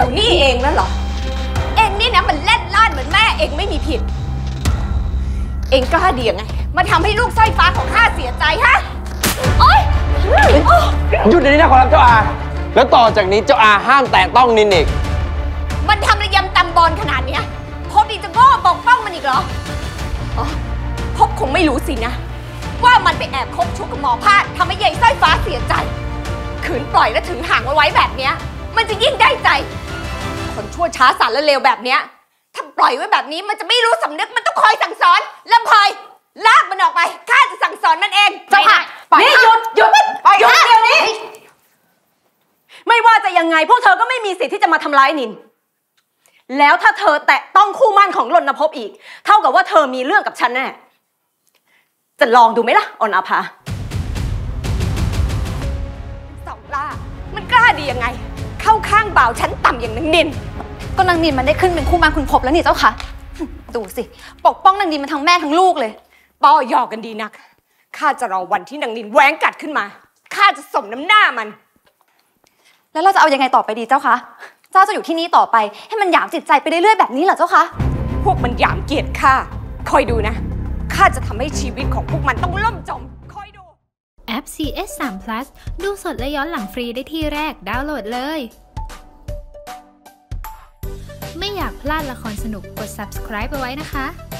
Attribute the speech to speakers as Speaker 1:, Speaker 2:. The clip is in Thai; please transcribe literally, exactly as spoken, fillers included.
Speaker 1: ยวนี่เองแล้วเหรอเองนี่นะมันเล่นล่านเหมือนแม่เองไม่มีผิดเองกล้าดียังไงมาทำให้ลูกสร้อยฟ้าของข้าเสียใจฮะโอ๊ย
Speaker 2: หยุดเดี๋ยวนี้นะขอรับเจ้าอาแล้วต่อจากนี้เจ้าอาห้ามแตะต้องนินอีก
Speaker 1: มันทำระยำตำบอลขนาดเนี้ยพบดีจะโง่ปกป้องมันอีกเหรออ๋อพบคงไม่รู้สินะว่ามันไปแอบคบชู้กับหมอพาดทำให้ยายสร้อยฟ้าเสียใจขืนปล่อยและถึงห่างเอาไว้แบบเนี้ยมันจะยิ่งได้ใจคนชั่วช้าสารและเลวแบบเนี้ยถ้าปล่อยไว้แบบนี้มันจะไม่รู้สำนึกมันต้องคอยสั่งสอนลำพอยลากมันออกไปข้าจะสั่งสอนมันเองเจ้าค่ะนี่หยุดหยุดหยุดเดี๋ยวนี้
Speaker 3: ไม่ว่าจะยังไงพวกเธอก็ไม่มีสิทธิ์ที่จะมาทำร้ายนินแล้วถ้าเธอแตะต้องคู่มั่นของรณภพอีกเท่ากับว่าเธอมีเรื่องกับฉันแน่จะลองดูไหมล่ะอนาภา
Speaker 1: สองล่ามันกล้าดียังไงเข้าข้างบ่าวฉันต่ำอย่างนางนิน
Speaker 4: ก็นางนินมันได้ขึ้นเป็นคู่มั่นคุณพบแล้วนี่เจ้าค่ะดูสิปกป้องนางนินมันทั้งแม่ทั้งลูกเลย
Speaker 1: ป้อยอกันดีนักข้าจะรอวันที่นางนินแหวงกัดขึ้นมาข้าจะสมน้ำหน้ามัน
Speaker 4: แล้วเราจะเอายังไงต่อไปดีเจ้าคะเจ้าจะอยู่ที่นี่ต่อไปให้มันหยามจิตใจไปเรื่อยๆแบบนี้เหรอเจ้าคะ
Speaker 1: พวกมันหยามเกียรติข้าคอยดูนะข้าจะทำให้ชีวิตของพวกมันต้องล่มจมคอยดู
Speaker 5: แอป ซี เอส ทรี พลัส ดูสดและย้อนหลังฟรีได้ที่แรกดาวน์โหลดเลยไม่อยากพลาดละครสนุกกด ซับสไครบ์ เอาไว้นะคะ